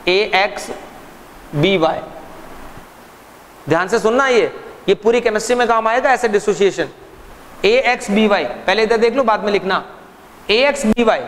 AXBY। ध्यान से सुनना, ये पूरी केमिस्ट्री में काम आएगा ऐसे डिसोसिएशन। AXBY, पहले इधर देख लो बाद में लिखना। AXBY,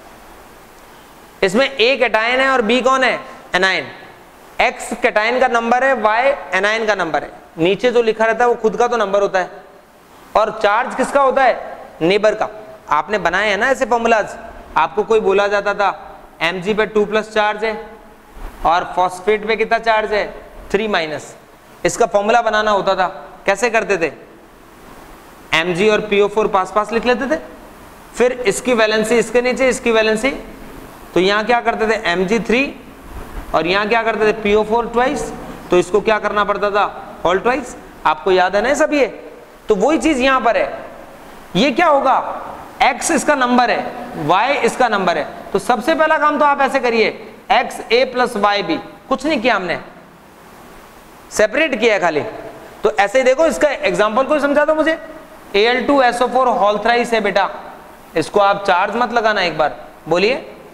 इसमें A कैटायन है और B कौन है? एनायन। X कैटायन का नंबर है, Y एनायन का नंबर है। नीचे जो लिखा रहता है वो खुद का तो नंबर होता है, और चार्ज किसका होता है? नेबर का। आपने बनाए हैं ना ऐसे फॉर्मूलाज। आपको कोई बोला जाता था Mg पे 2+ चार्ज है और फॉस्फेट पे कितना चार्ज है? 3-। इसका फॉर्मूला बनाना होता था, कैसे करते थे? Mg और PO4 पास पास लिख लेते थे, फिर इसकी वैलेंसी इसके नीचे, इसकी वैलेंसी, तो यहाँ क्या करते थे? Mg3, और यहाँ क्या करते थे? PO4 ट्वाइस, तो इसको क्या करना पड़ता था? Whole twice. आपको याद है ना सब ये? तो वही चीज यहाँ पर है। ये क्या होगा? X इसका नंबर है, Y इसका नंबर है, तो सबसे पहला काम तो आप ऐसे करिए, XA + YB। कुछ नहीं किया हमने, सेपरेट किया खाली। तो ऐसे ही देखो, इसका एग्जांपल कोई समझा दो मुझे। Al2SO4 होल थ्राइस है बेटा, इसको आप चार्ज मत लगाना, एक बार बोलिए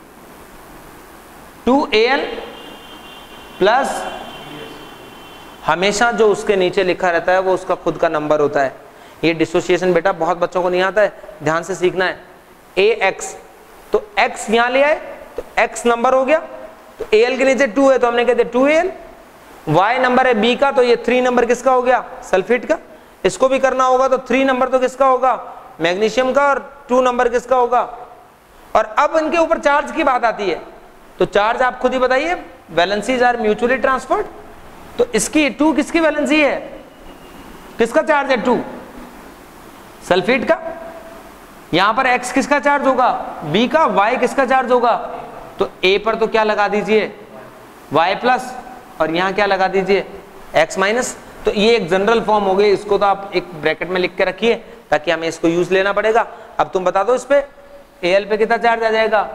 2Al प्लस, हमेशा जो उसके नीचे लिखा रहता है वो उसका खुद का नंबर होता है। ये डिसोसिएशन बेटा बहुत बच्चों को नहीं आता है, ध्यान से सीखना है। AX, तो X यहां ले आए तो X नंबर हो गया, तो Al के नीचे 2 है तो हमने कहते 2Al। Y नंबर है B का, तो ये 3 नंबर किसका हो गया? सल्फेट का। इसको भी करना होगा तो 3 नंबर तो किसका होगा? मैग्नीशियम का, और 2 नंबर किसका होगा? और अब इनके ऊपर चार्ज की बात आती है, तो चार्ज आप खुद ही बताइए, वैलेंसीज आर म्यूचुअली ट्रांसफर्ड। तो इसकी 2 किसकी वैलेंसी है? किसका चार्ज है? 2 सल्फेट का। यहां पर X किसका चार्ज होगा? B का। Y किसका चार्ज होगा? तो A पर तो क्या लगा दीजिए? Y+, और यहां क्या लगा दीजिए? X-। तो ये एक जनरल फॉर्म हो गई, इसको तो आप एक ब्रैकेट में लिख के रखिए ताकि हमें इसको यूज लेना पड़ेगा। अब तुम बता दो इस पे Al पे कितना चार्ज आ जाएगा?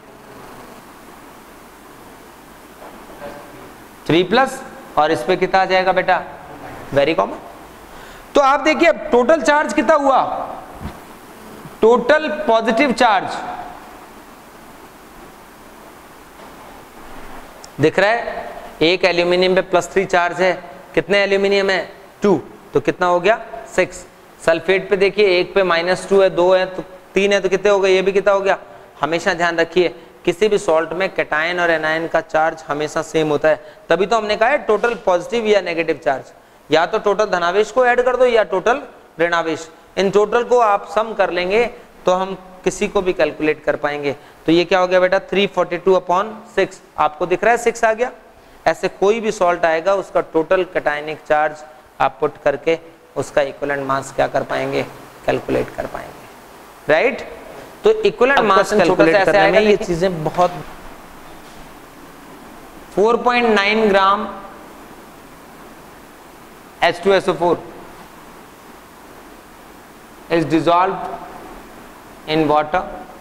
3+, और इस पे कितना आ जाएगा बेटा? Very common. तो आप देखिए अब टोटल चार्ज कितना हुआ? टोटल पॉजिटिव चार्ज दिख रहा है, एक एल्यूमिनियम पे +3 चार्ज है। कितने एल्यूमिनियम है? 2, तो कितना हो गया? 6। सल्फेट पे देखिए, एक पे -2 है, 2 है, तो 3 है, तो कितने हो गए? ये भी कितना हो गया? हमेशा ध्यान रखिए किसी भी सॉल्ट में कैटायन और एनायन का चार्ज हमेशा सेम होता है। तभी तो हमने कहा है टोटल पॉजिटिव या नेगेटिव चार्ज, या तो टोटल धनावेश को ऐड कर दो या टोटल ऋणावेश। इन टोटल को आप सम कर लेंगे तो हम किसी को भी कैलकुलेट कर पाएंगे। तो ये क्या हो गया बेटा? 342/6। आपको दिख रहा है 6 आ गया। ऐसे कोई भी सॉल्ट आएगा उसका टोटल कैटायनिक चार्ज आप पुट करके उसका इक्विवेलेंट मास क्या कर पाएंगे? कैलकुलेट कर पाएंगे, राइट? तो इक्विवेलेंट मास कैलकुलेट करने में ये चीजें बहुत 4.9 ग्राम H2SO4 is dissolved in water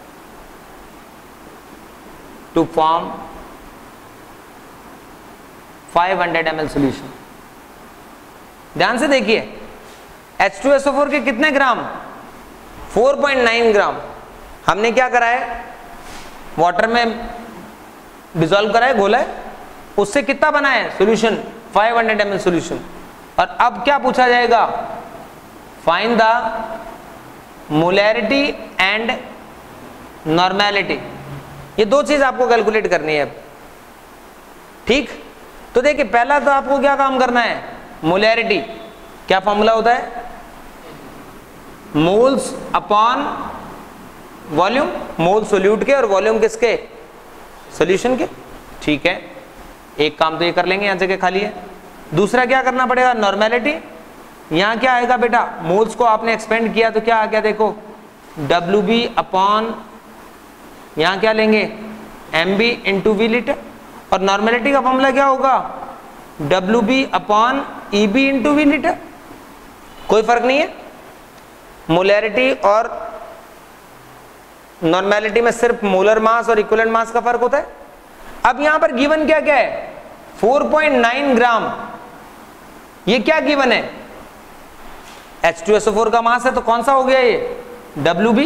to form 500 ml solution। ध्यान से देखिए, H2SO4 के कितने ग्राम? 4.9 ग्राम। हमने क्या करा है? वाटर में डिसॉल्व करा है, घोला है, उससे कितना बना है सॉल्यूशन? 500 ml solution. और अब क्या पूछा जाएगा? Find the molarity and normality. ये दो चीज आपको कैलकुलेट करनी है, ठीक? तो देखिए पहला तो आपको क्या काम करना है? मोलैरिटी। क्या फॉर्मूला होता है? Moles upon volume. Mole solute के और वॉल्यूम किसके? सॉल्यूशन के, ठीक है। एक काम तो ये कर लेंगे, यहां जगह खाली है। दूसरा क्या करना पड़ेगा? नॉर्मेलिटी। यहां क्या आएगा बेटा? मोल्स को आपने एक्सपेंड किया तो क्या आ गया? देखो WB अपॉन, यहां क्या लेंगे? MB into V litre. और नॉर्मेलिटी का फॉर्मूला क्या होगा? WB upon EB into V litre. कोई फर्क नहीं है, मोलैरिटी और नॉर्मेलिटी में सिर्फ मोलर मास और इक्विवेलेंट मास का फर्क होता है। अब यहां पर गिवन क्या क्या है? 4.9 ग्राम। ये क्या गिवन है? H2SO4 का मास है तो कौन सा हो गया ये? WB।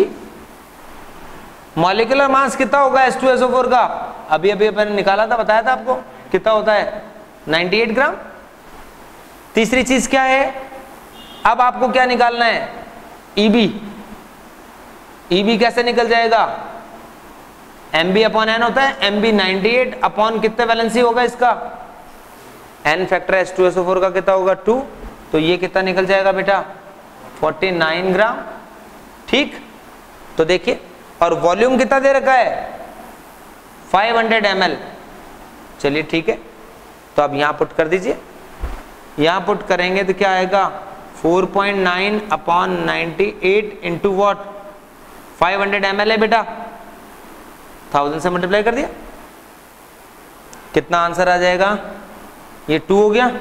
मॉलिक्यूलर मास कितना होगा H2SO4 का? अभी अभी मैंने निकाला था, बताया था आपको, कितना होता है 98 ग्राम। तीसरी चीज क्या है, अब आपको क्या निकालना है, ईबी। ईबी कैसे निकल जाएगा, एमबी अपॉन एन होता है, एमबी 98 अपॉन कितने वैलेंसी होगा इसका, एन फैक्टर H2SO4 का कितना होगा 2, तो ये कितना निकल जाएगा बेटा 49 ग्राम। ठीक, तो देखिए, और वॉल्यूम कितना दे रखा है 500 ml। चलिए ठीक है, तो अब यहां पुट कर दीजिए, यहां पुट करेंगे तो क्या आएगा 4.9 अपॉन 98 इंटू वॉट 500 ml है बेटा, 1000 से मल्टीप्लाई कर दिया, कितना आंसर आ जाएगा, ये 2 हो गया,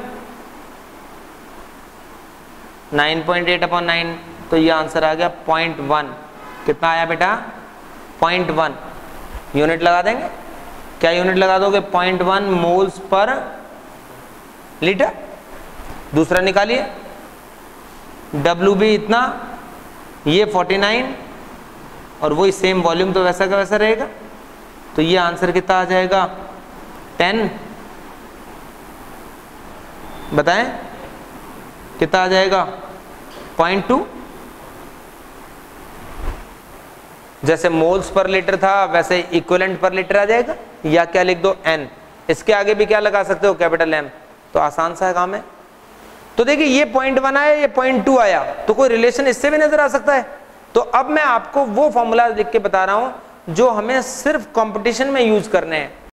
9.8 अपॉन 9, तो ये आंसर आ गया 0.1। कितना आया बेटा 0.1। यूनिट लगा देंगे, क्या यूनिट लगा दोगे 0.1 मोल्स पर लीटर। दूसरा निकालिए, WB इतना, ये 49 और वही सेम वॉल्यूम तो वैसा का वैसा रहेगा, तो ये आंसर कितना आ जाएगा 10। बताएं कितना आ जाएगा 0.2। जैसे मोल्स पर लीटर था वैसे इक्विवेलेंट पर लीटर आ जाएगा, या क्या लिख दो n, इसके आगे भी क्या लगा सकते हो कैपिटल M, तो आसान सा काम है। तो देखिए ये 0.1 आया, ये 0.2 आया, तो कोई रिलेशन इससे भी नजर आ सकता है। तो अब मैं आपको वो फॉर्मूला लिख के बता रहा हूं जो हमें सिर्फ कंपटीशन में यूज करने हैं।